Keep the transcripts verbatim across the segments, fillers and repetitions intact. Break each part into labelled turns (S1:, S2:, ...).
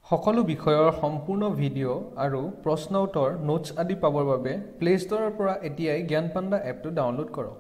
S1: সকলো বিষয়ৰ সম্পূৰ্ণ ভিডিঅ' আৰু প্ৰশ্ন উত্তৰ নোটছ আদি পাবৰ বাবে প্লে ষ্টৰৰ পৰা এতিয়াই জ্ঞান পাণ্ডা এপটো ডাউনলোড কৰক।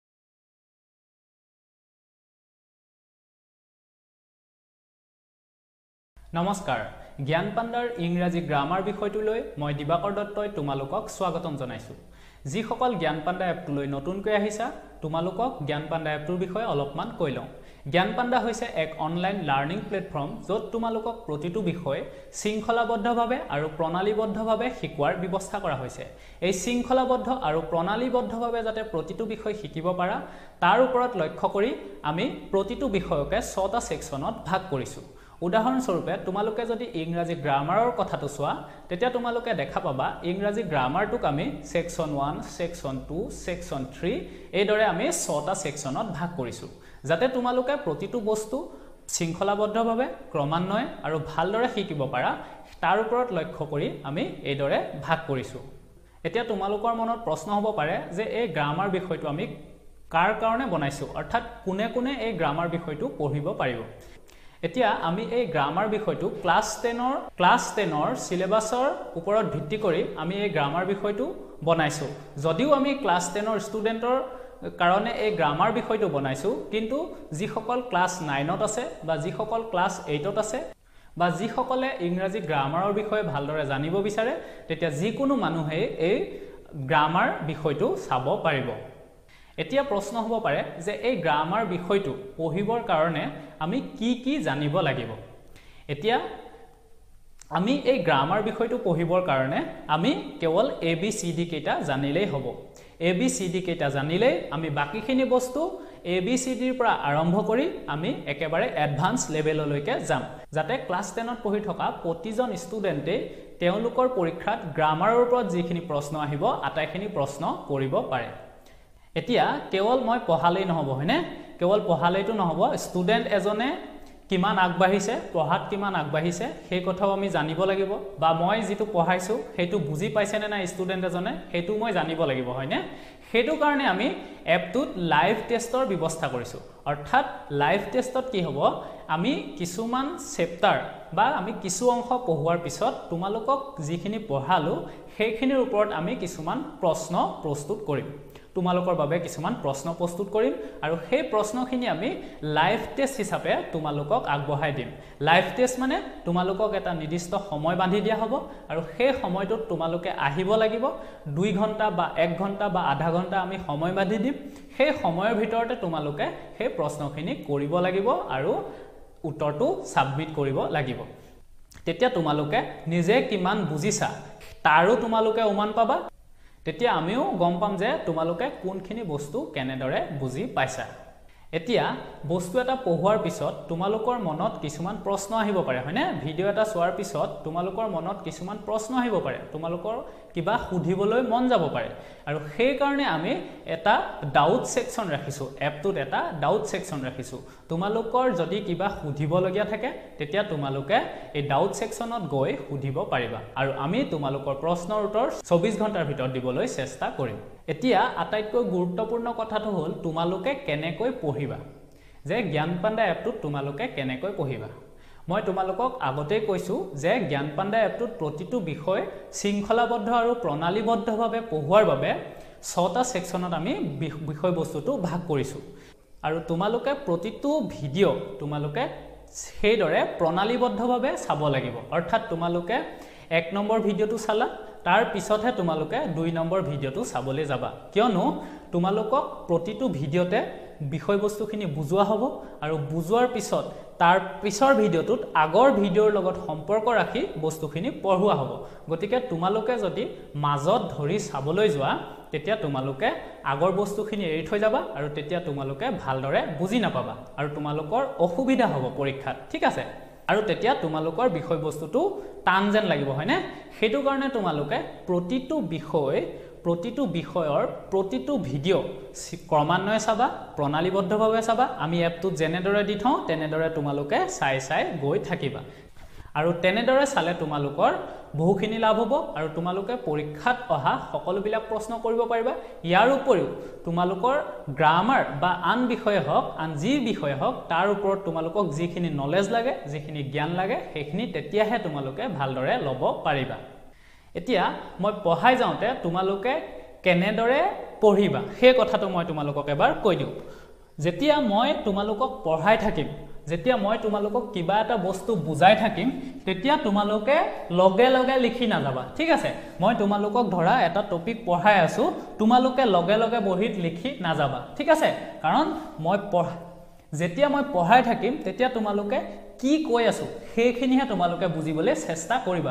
S2: নমস্কাৰ, জ্ঞান পাণ্ডাৰ ইংৰাজী গ্ৰামাৰ বিষয়টোলৈ মই দিবাকৰ দত্তই তোমালোকক স্বাগতম জনাইছো। যিসকল জ্ঞান পাণ্ডা এপটোলৈ নতুনকৈ আহিছা তোমালোকক জ্ঞান পাণ্ডা এপটোৰ বিষয়ে অলপমান কৈ লওঁ। জ্ঞান পাণ্ডা হৈছে এক অনলাইন লাৰ্নিং প্লেটফৰ্ম য'ত তোমালোকক প্ৰতিটো বিষয় শৃংখলাবদ্ধভাৱে আৰু প্ৰণালীবদ্ধভাৱে শিকোৱাৰ ব্যৱস্থা কৰা হৈছে। এই শৃংখলাবদ্ধ আৰু প্ৰণালীবদ্ধভাৱে যাতে প্ৰতিটো বিষয় শিকিব পাৰা তাৰ ওপৰত লক্ষ্য কৰি আমি প্ৰতিটো বিষয়কে ছটা সেকশনত ভাগ কৰিছো। উদাহৰণস্বৰূপে তোমালোকে যদি ইংৰাজী গ্ৰামাৰৰ কথাটো চোৱা তেতিয়া তোমালোকে দেখা পাবা ইংৰাজী গ্ৰামাৰটোক আমি section one, section two, section three এইদৰে আমি ছটা সেকশনত ভাগ কৰিছো যাতে তোমালোকে প্ৰতিটো বস্তু শৃংখলাবদ্ধভাৱে ক্ৰমান্বয়ে আৰু ভালদৰে শিকিব পাৰা তাৰ ওপৰত লক্ষ্য কৰি আমি এইদৰে ভাগ কৰিছো। এতিয়া তোমালোকৰ মনত প্ৰশ্ন হ'ব পাৰে যে এই গ্ৰামাৰ বিষয়টো আমি কাৰ কাৰণে বনাইছো, অৰ্থাৎ কোনে কোনে এই গ্ৰামাৰ বিষয়টো পঢ়িব পাৰিব। এতিয়া আমি এই গ্ৰামাৰ বিষয়টো ক্লাছ টেনৰ ক্লাছ টেনৰ সিলেবাছৰ ওপৰত ভিত্তি কৰি আমি এই গ্ৰামাৰ বিষয়টো বনাইছো। যদিও আমি ক্লাছ টেনৰ ষ্টুডেণ্টৰ কাৰণে এই গ্ৰামাৰ বিষয়টো বনাইছো, কিন্তু যিসকল ক্লাছ নাইনত আছে বা যিসকল ক্লাছ এইটত আছে বা যিসকলে ইংৰাজী গ্ৰামাৰৰ বিষয়ে ভালদৰে জানিব বিচাৰে তেতিয়া যিকোনো মানুহে এই গ্ৰামাৰ বিষয়টো চাব পাৰিব। এতিয়া প্ৰশ্ন হ'ব পাৰে যে এই গ্ৰামাৰ বিষয়টো পঢ়িবৰ কাৰণে আমি কি কি জানিব লাগিব। এতিয়া আমি এই গ্ৰামাৰ বিষয়টো পঢ়িবৰ কাৰণে আমি কেৱল এ বি চি ডি কেইটা জানিলেই হ'ব। এ বি চি ডি কেইটা জানিলেই আমি বাকীখিনি বস্তু এ বি চি ডিৰ পৰা আৰম্ভ কৰি আমি একেবাৰে এডভান্স লেভেললৈকে যাম, যাতে ক্লাছ টেনত পঢ়ি থকা প্ৰতিজন ষ্টুডেণ্টে তেওঁলোকৰ পৰীক্ষাত গ্ৰামাৰৰ ওপৰত যিখিনি প্ৰশ্ন আহিব আটাইখিনি প্ৰশ্ন কৰিব পাৰে। এতিয়া কেৱল মই পঢ়ালেই নহ'ব, হয়নে? কেৱল পঢ়ালেইতো নহ'ব, ষ্টুডেণ্ট এজনে কিমান আগবাঢ়িছে, পঢ়াত কিমান আগবাঢ়িছে সেই কথাও আমি জানিব লাগিব, বা মই যিটো পঢ়াইছো সেইটো বুজি পাইছেনে নাই ষ্টুডেণ্ট এজনে সেইটো মই জানিব লাগিব, হয়নে? সেইটো কাৰণে আমি এপটোত লাইভ টেষ্টৰ ব্যৱস্থা কৰিছো। অৰ্থাৎ লাইভ টেষ্টত কি হ'ব, আমি কিছুমান চেপ্টাৰ বা আমি কিছু অংশ পঢ়োৱাৰ পিছত তোমালোকক যিখিনি পঢ়ালো সেইখিনিৰ ওপৰত আমি কিছুমান প্ৰশ্ন প্ৰস্তুত কৰিম। তোমালোকৰ বাবে কিছুমান প্ৰশ্ন প্ৰস্তুত কৰিম আৰু সেই প্ৰশ্নখিনি আমি লাইভ টেষ্ট হিচাপে তোমালোকক আগবঢ়াই দিম। লাইভ টেষ্ট মানে তোমালোকক এটা নিৰ্দিষ্ট সময় বান্ধি দিয়া হ'ব আৰু সেই সময়টোত তোমালোকে আহিব লাগিব। দুই ঘণ্টা বা এক ঘণ্টা বা আধা ঘণ্টা আমি সময় বান্ধি দিম। সেই সময়ৰ ভিতৰতে তোমালোকে সেই প্ৰশ্নখিনি কৰিব লাগিব আৰু উত্তৰটো ছাবমিট কৰিব লাগিব। তেতিয়া তোমালোকে নিজে কিমান বুজিছা তাৰো তোমালোকে উমান পাবা। তেতিয়া আমিও গম পাম যে তোমালোকে কোনখিনি বস্তু কেনেদৰে বুজি পাইছা। এতিয়া বস্তু এটা পঢ়োৱাৰ পিছত তোমালোকৰ মনত কিছুমান প্ৰশ্ন আহিব পাৰে, হয়নে? ভিডিঅ' এটা চোৱাৰ পিছত তোমালোকৰ মনত কিছুমান প্ৰশ্ন আহিব পাৰে, তোমালোকৰ কিবা সুধিবলৈ মন যাব পাৰে আৰু সেইকাৰণে আমি এটা ডাউট ছেকশ্যন ৰাখিছোঁ। এপটোত এটা ডাউট ছেকশ্যন ৰাখিছোঁ। তোমালোকৰ যদি কিবা সুধিবলগীয়া থাকে তেতিয়া তোমালোকে এই ডাউট ছেকশ্যনত গৈ সুধিব পাৰিবা আৰু আমি তোমালোকৰ প্ৰশ্নৰ উত্তৰ চৌবিছ ঘণ্টাৰ ভিতৰত দিবলৈ চেষ্টা কৰিম। এতিয়া আটাইতকৈ গুৰুত্বপূৰ্ণ কথাটো হ'ল তোমালোকে কেনেকৈ পঢ়িবা, যে জ্ঞান পাণ্ডা এপটোত তোমালোকে কেনেকৈ পঢ়িবা। মই তোমালোকক আগতেই কৈছোঁ যে জ্ঞান পাণ্ডা এপটোত প্ৰতিটো বিষয় শৃংখলাবদ্ধ আৰু প্ৰণালীবদ্ধভাৱে পঢ়োৱাৰ বাবে ছটা ছেকশ্যনত আমি বিষয়বস্তুটো ভাগ কৰিছোঁ আৰু তোমালোকে প্ৰতিটো ভিডিঅ' তোমালোকে সেইদৰে প্ৰণালীবদ্ধভাৱে চাব লাগিব। অৰ্থাৎ তোমালোকে এক নম্বৰ ভিডিঅ'টো চালা, তাৰ পিছতহে তোমালোকে দুই নম্বৰ ভিডিঅ'টো চাবলৈ যাবা, কিয়নো তোমালোকক প্ৰতিটো ভিডিঅ'তে বিষয়বস্তুখিনি বুজোৱা হ'ব আৰু বুজোৱাৰ পিছত তাৰ পিছৰ ভিডিঅ'টোত আগৰ ভিডিঅ'ৰ লগত সম্পৰ্ক ৰাখি বস্তুখিনি পঢ়োৱা হ'ব। গতিকে তোমালোকে যদি মাজত ধৰি চাবলৈ যোৱা তেতিয়া তোমালোকে আগৰ বস্তুখিনি এৰি থৈ যাবা আৰু তেতিয়া তোমালোকে ভালদৰে বুজি নাপাবা আৰু তোমালোকৰ অসুবিধা হ'ব পৰীক্ষাত, ঠিক আছে? আৰু তেতিয়া তোমালোকৰ বিষয়বস্তুটো টান যেন লাগিব, হয়নে? সেইটো কাৰণে তোমালোকে প্ৰতিটো বিষয় প্ৰতিটো বিষয়ৰ প্ৰতিটো ভিডিঅ' ক্ৰমান্বয়ে চাবা, প্ৰণালীবদ্ধভাৱে চাবা। আমি এপটোত যেনেদৰে দি থওঁ তেনেদৰে তোমালোকে চাই চাই গৈ থাকিবা। আৰু তেনেদৰে চালে তোমালোকৰ বহুখিনি লাভ হ'ব আৰু তোমালোকে পৰীক্ষাত অহা সকলোবিলাক প্ৰশ্ন কৰিব পাৰিবা ইয়াৰ উপৰিও তোমালোকৰ গ্ৰামাৰ বা আন বিষয়ে হওক আন যি বিষয়ে হওক তাৰ ওপৰত তোমালোকক যিখিনি নলেজ লাগে যিখিনি জ্ঞান লাগে সেইখিনি তেতিয়াহে তোমালোকে ভালদৰে ল'ব পাৰিবা এতিয়া মই পঢ়াই যাওঁতে তোমালোকে কেনেদৰে পঢ়িবা সেই কথাটো মই তোমালোকক এবাৰ কৈ দিওঁ যেতিয়া মই তোমালোকক পঢ়াই থাকিম যেতিয়া মই তোমালোকক কিবা এটা বস্তু বুজাই থাকিম তেতিয়া তোমালোকে লগে লগে লিখি না যাবা ঠিক আছে মই তোমালোকক ধৰা এটা টপিক পঢ়াই আছো তোমালোকে লগে লগে বহিত লিখি না যাবা ঠিক আছে কাৰণ মই পঢ়া যেতিয়া মই পঢ়াই থাকিম তেতিয়া তোমালোকে কি কৈ আছো সেইখিনিহে তোমালোকে বুজিবলৈ চেষ্টা কৰিবা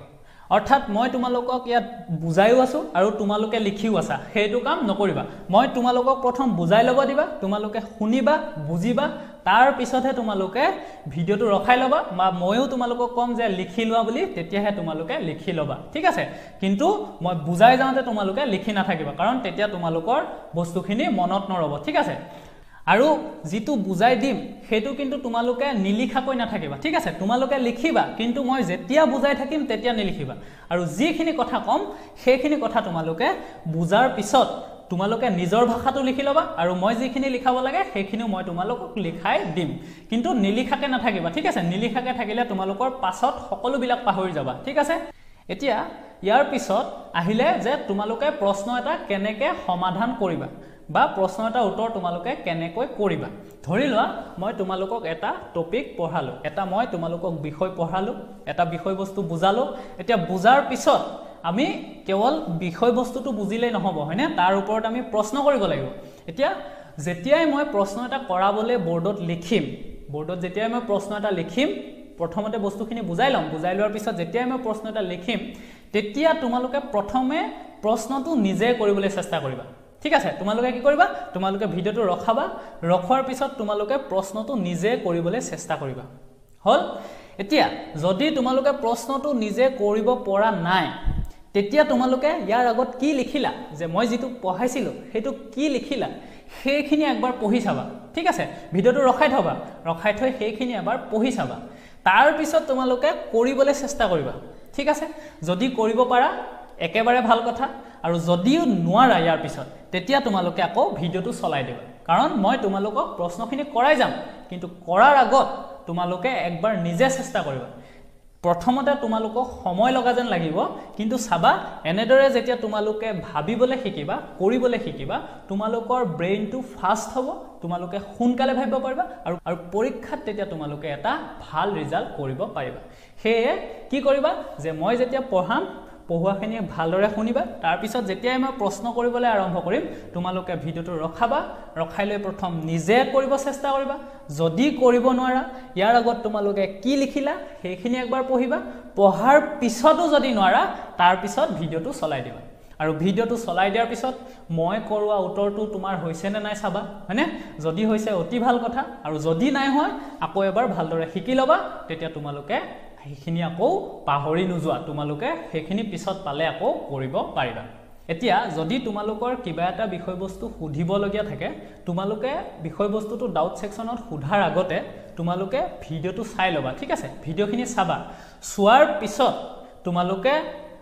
S2: অৰ্থাৎ মই তোমালোকক ইয়াত বুজাইও আছো আৰু তোমালোকে লিখিও আছা সেইটো কাম নকৰিবা মই তোমালোকক প্ৰথম বুজাই ল'ব দিবা তোমালোকে শুনিবা বুজিবা তাৰ পিছতহে তোমালোকে ভিডিওটো ৰখাই ল'বা বা মইও তোমালোকক কম যে লিখি লোৱা বুলি তেতিয়াহে তোমালোকে লিখি ল'বা ঠিক আছে কিন্তু মই বুজাই যাওঁতে তোমালোকে লিখি নাথাকিবা কাৰণ তেতিয়া তোমালোকৰ বস্তুখিনি মনত নৰব ঠিক আছে আৰু যেটো বুজাই দিম হেতু কিন্তু তোমালোকে নিলিখাকৈ নাথাকিবা ঠিক আছে তোমালোকে লিখিবা কিন্তু মই যেতিয়া বুজাই থাকিম তেতিয়া নিলিখিবা আৰু যিখিনি কথা কম সেইখিনি কথা তোমালোকে বুজাৰ পিছত তোমালোকে নিজৰ ভাষাটো লিখি লবা আৰু মই যিখিনি লিখাব লাগে সেইখিনিও মই তোমালোকক লিখাই দিম কিন্তু নিলিখাকে নাথাকিবা ঠিক আছে নিলিখাকে থাকিলে তোমালোকৰ পাছত সকলো বিলাক পাহৰি যাবা ঠিক আছে এতিয়া ইয়াৰ পিছত আহিলে যে তোমালোকে প্ৰশ্ন এটা কেনেকে সমাধান কৰিবা বা প্ৰশ্ন এটা উত্তৰ তোমালোকে কেনেকৈ কৰিবা ধৰি লোৱা মই তোমালোকক এটা টপিক পঢ়ালো এটা মই তোমালোকক বিষয় পঢ়ালো এটা বিষয় বস্তু বুজালো এতিয়া বুজাৰ পিছত আমি কেৱল বিষয় বস্তুটো বুজিলেই নহব হয়নে তাৰ ওপৰত আমি প্ৰশ্ন কৰিব লাগিব এতিয়া যেতিয়াই মই প্ৰশ্ন এটা কৰাবলৈ বৰ্ডত লিখিম বৰ্ডত যেতিয়াই মই প্ৰশ্ন এটা লিখিম প্ৰথমতে বস্তুখিনি বুজাই লম বুজাই লোৱাৰ পিছত যেতিয়াই মই প্ৰশ্ন এটা লিখিম তেতিয়া তোমালোকে প্ৰথমে প্ৰশ্নটো নিজে কৰিবলৈ চেষ্টা কৰিবা ঠিক আছে তোমালোকে কি কৰিবা তোমালোকে ভিডিওটো ৰখাবা ৰখোৱাৰ পিছত তোমালোকে প্ৰশ্নটো নিজে কৰিবলৈ চেষ্টা কৰিবা হল এতিয়া যদি তোমালোকে প্ৰশ্নটো নিজে কৰিব পৰা নাই তেতিয়া তোমালোকে ইয়াৰ আগত কি লিখিলা যে মই যেটো পঢ়াইছিলো হেতু কি লিখিলা সেইখিনি একবাৰ পঢ়ি চাবা ঠিক আছে ভিডিওটো ৰখাই থবা ৰখাই থৈ সেইখিনি এবাৰ পঢ়ি চাবা তাৰ পিছত তোমালোকে কৰিবলৈ চেষ্টা কৰিবা ঠিক আছে যদি কৰিব পাৰা একেবাৰে ভাল কথা আৰু যদিও নোৱাৰা ইয়াৰ পিছত তেতিয়া তোমালোকে আকৌ ভিডিওটো চলাই দিবা কাৰণ মই তোমালোকক প্ৰশ্নখিনি কৰাই যাম কিন্তু কৰাৰ আগত তোমালোকে একবাৰ নিজে চেষ্টা কৰিবা প্ৰথমতে তোমালোকক সময় লগা যেন লাগিব কিন্তু চাবা এনেদৰে যেতিয়া তোমালোকে ভাবিবলৈ শিকিবা কৰিবলৈ শিকিবা তোমালোকৰ ব্ৰেইনটো ফাষ্ট হ'ব তোমালোকে সোনকালে ভাবিব পাৰিবা আৰু আৰু পৰীক্ষাত তেতিয়া তোমালোকে এটা ভাল ৰিজাল্ট কৰিব পাৰিবা হেয়ে কি কৰিবা যে মই যেতিয়া পঢ়াম পঢ়ুৱাখিনি ভালদৰে শুনিবা তাৰ পিছত যেতিয়া মই প্ৰশ্ন কৰিবলৈ আৰম্ভ কৰিম তোমালোকে ভিডিওটো ৰখাবা ৰখাই লৈ প্ৰথম নিজে কৰিব চেষ্টা কৰিবা যদি কৰিব নোৱাৰা ইয়াৰ আগত তোমালোকে কি লিখিলা সেইখিনি একবাৰ পঢ়িবা পঢ়াৰ পিছতো যদি নোৱাৰা তাৰ পিছত ভিডিওটো চলাই দিবা আৰু ভিডিওটো চলাই দিয়াৰ পিছত মই কৰোৱা উত্তৰটো তোমাৰ হৈছে নে নাই চাবা হয়নে যদি হৈছে অতি ভাল কথা আৰু যদি নাই হয় আকৌ এবাৰ ভালদৰে শিকি লবা তেতিয়া তোমালোকে সেইখিনি আকৌ পাহৰি নোযোৱা তোমালোকে সেইখিনি পিছত পালে আকৌ কৰিব পাৰিবা এতিয়া যদি তোমালোকৰ কিবা এটা বিষয়বস্তু সুধিবলগীয়া থাকে তোমালোকে বিষয়বস্তুটো ডাউট সেকশনত সুধাৰ আগতে তোমালোকে ভিডিওটো চাই লবা ঠিক আছে ভিডিওখিনি চাবা চোৱাৰ পিছত তোমালোকে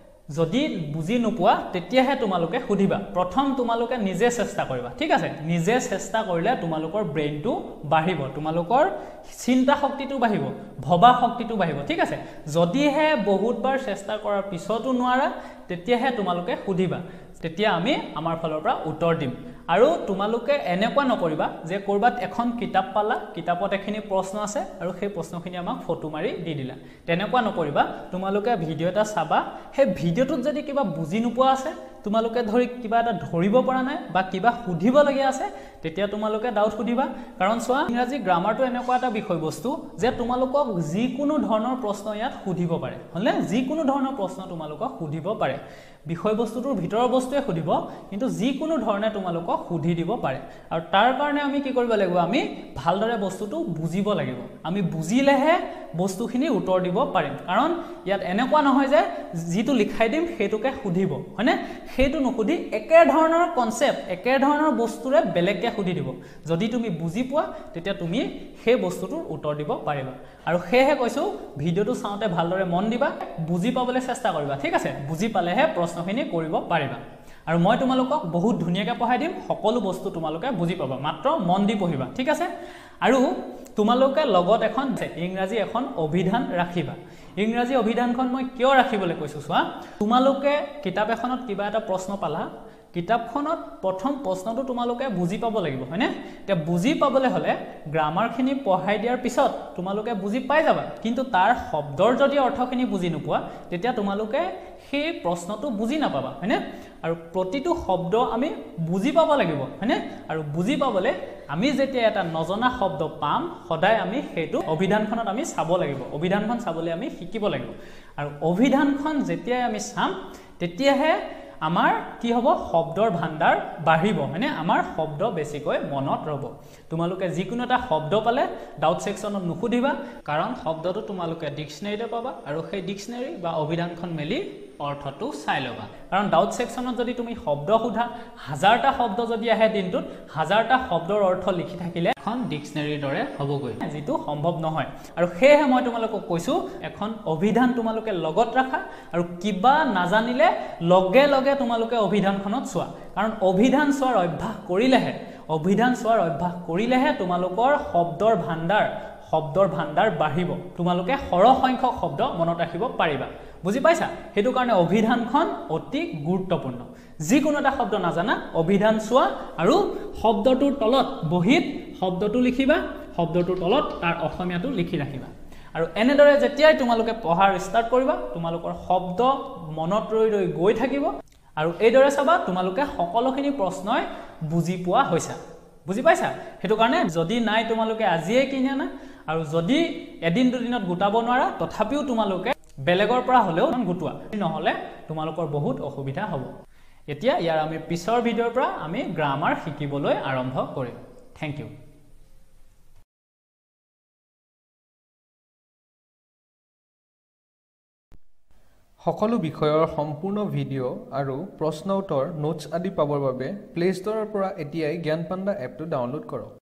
S2: যদি বুজি নোপোৱা তেতিয়াহে তোমালোকে সুধিবা প্ৰথম তোমালোকে নিজে চেষ্টা কৰিবা ঠিক আছে নিজে চেষ্টা কৰিলে তোমালোকৰ ব্ৰেইনটো বাঢ়িব তোমালোকৰ চিন্তা শক্তিটো বাঢ়িব ভবা শক্তিটো বাঢ়িব ঠিক আছে যদিহে বহুতবাৰ চেষ্টা কৰাৰ পিছতো নোৱাৰা তেতিয়াহে তোমালোকে সুধিবা তেতিয়া আমি আমাৰ ফালৰ পৰা উত্তৰ দিম আৰু তোমালোকে এনেকুৱা নকৰিবা যে কৰবাত এখন কিতাপ পালা কিতাপত এখিনি প্ৰশ্ন আছে আৰু সেই প্ৰশ্নখিনি আমাক ফটো মাৰি দি দিলা তেনেকুৱা নকৰিবা তোমালোকে ভিডিও এটা চাবা সেই ভিডিওটোত যদি কিবা বুজি নোপোৱা আছে তোমালোকে ধৰি কিবা এটা ধৰিব পৰা নাই বা কিবা সুধিব লগিয়া আছে তেতিয়া তোমালোকে ডাউট সুধিবা কাৰণ চোৱা ইংৰাজী গ্ৰামাৰটো এনেকুৱা এটা বিষয়বস্তু যে তোমালোকক যিকোনো ধৰণৰ প্ৰশ্ন ইয়াত সুধিব পাৰে হলে যিকোনো ধৰণৰ প্ৰশ্ন তোমালোকক সুধিব পাৰে বিষয়বস্তুটোৰ ভিতৰৰ বস্তুৱে সুধিব কিন্তু যিকোনো ধৰণে তোমালোকক সুধি দিব পাৰে আৰু তাৰ কাৰণে আমি কি কৰিব লাগিব আমি ভালদৰে বস্তুটো বুজিব লাগিব আমি বুজিলেহে বস্তুখিনি উত্তৰ দিব পাৰিম কাৰণ ইয়াত এনেকুৱা নহয় যে যিটো লিখাই দিম হেতুকে সুধিব হয়নে সেইটো নুসুধি একে ধৰণৰ কনসেপ্ট একে ধৰণৰ বস্তুৰে বেলেগকে সুধি দিব যদি তুমি বুজি পোৱা তেতিয়া তুমি সেই বস্তুটোৰ উত্তৰ দিব পাৰিবা আৰু হেহে কৈছো ভিডিওটো চাওঁতে ভালদৰে মন দিবা বুজি পাবলৈ চেষ্টা কৰিবা ঠিক আছে বুজি পালেহে প্ৰশ্নখিনি কৰিব পাৰিবা আৰু মই তোমালোকক বহুত ধুনিয়াকৈ পঢ়াই দিম সকলো বস্তু তোমালোকে বুজি পাবা মাত্ৰ মন দি পঢ়িবা ঠিক আছে আৰু তোমালোকে লগত এখন ইংৰাজী এখন অভিধান ৰাখিবা ইংৰাজী অভিধানখন মই কিয় ৰাখিবলৈ কৈছো চোৱা তোমালোকে কিতাপ এখনত কিবা এটা প্ৰশ্ন পালা কিতাপখনত প্ৰথম প্ৰশ্নটো তোমালোকে বুজি পাব লাগিব হয়নে তে বুজি পাবলৈ হলে গ্ৰামাৰখিনি পঢ়াই দিয়াৰ পিছত তোমালোকে বুজি পাই যাবা কিন্তু তাৰ শব্দৰ যদি অৰ্থখিনি বুজি নোপোৱা তেতিয়া তোমালোকে সেই প্ৰশ্নটো বুজি নাপাবা হয়নে আৰু প্ৰতিটো শব্দ আমি বুজি পাব লাগিব হয়নে আৰু বুজি পাবলৈ আমি যেতিয়া এটা নজনা শব্দ পাম সদায় আমি সেইটো অভিধানখনত আমি চাব লাগিব অভিধানখন চাবলৈ আমি শিকিব লাগিব আৰু অভিধানখন যেতিয়া আমি চাম তেতিয়াহে আমাৰ কি হ'ব শব্দৰ ভাণ্ডাৰ বাঢ়িব মানে আমাৰ শব্দ বেছিকৈ মনত ৰব তোমালোকে যিকোনো এটা শব্দ পালে ডাউট সেকশনত নুখুধিবা কাৰণ শব্দটো তোমালোকে ডিকশনাৰীতে পাবা আৰু সেই ডিকশনাৰী বা অভিধানখন মেলি অৰ্থটো চাই লবা কাৰণ ডাউট সেকশনত যদি তুমি শব্দ খুধা হাজাৰটা শব্দ যদি আহে দিনটোত হাজাৰটা শব্দৰ অৰ্থ লিখি থাকিলে এখন ডিকশনাৰীৰ দৰে হ'বগৈ যেটো সম্ভৱ নহয় আৰু হেহে মই তোমালোকক কৈছো এখন অভিধান তোমালোকে লগত ৰাখা আৰু কিবা নাজানিলে লগে লগে তোমালোকে অভিধানখনত চোৱা কাৰণ অভিধান চোৱাৰ অভ্যাস কৰিলেহে অভিধান চোৱাৰ অভ্যাস কৰিলেহে তোমালোকৰ শব্দৰ ভাণ্ডাৰ শব্দৰ ভাণ্ডাৰ বাঢ়িব তোমালোকে সৰহ সংখ্যক শব্দ মনত ৰাখিব পাৰিবা বুজি পাইছা হেতু কাৰণে অভিধানখন অতি গুৰুত্বপূৰ্ণ যিকোনো এটা শব্দ নাজানা অভিধান চোৱা আৰু শব্দটোৰ তলত বহিত শব্দটো লিখিবা শব্দটোৰ তলত তাৰ অসমীয়াটো লিখি ৰাখিবা আৰু এনেদৰে যেতিয়াই তোমালোকে পঢ়াৰ ষ্টাৰ্ট কৰিবা তোমালোকৰ শব্দ মনত ৰৈ ৰৈ গৈ থাকিব আৰু এইদৰে চাবা তোমালোকে সকলোখিনি প্ৰশ্নই বুজি পোৱা হৈছে বুজি পাইছা হেতু কাৰণে যদি নাই তোমালোকে আজিয়ে কিনে না আৰু যদি এদিন দুদিনত গোটাব নোৱাৰা তথাপিও তোমালোকে বেলেগৰ পৰা হলেও গুটোৱা নহলে তোমালোকৰ বহুত অসুবিধা হ'ব এতিয়া ইয়াৰ আমি পিছৰ ভিডিওৰ পৰা আমি গ্ৰামাৰ শিকিবলৈ আৰম্ভ কৰিম থ্যাংক ইউ
S1: সকলো বিষয়ৰ সম্পূৰ্ণ ভিডিও আৰু প্ৰশ্ন উত্তৰ নোটছ আদি পাবৰ বাবে প্লে ষ্টৰৰ পৰা এতিয়াই জ্ঞান পাণ্ডা এপটো ডাউনলোড কৰক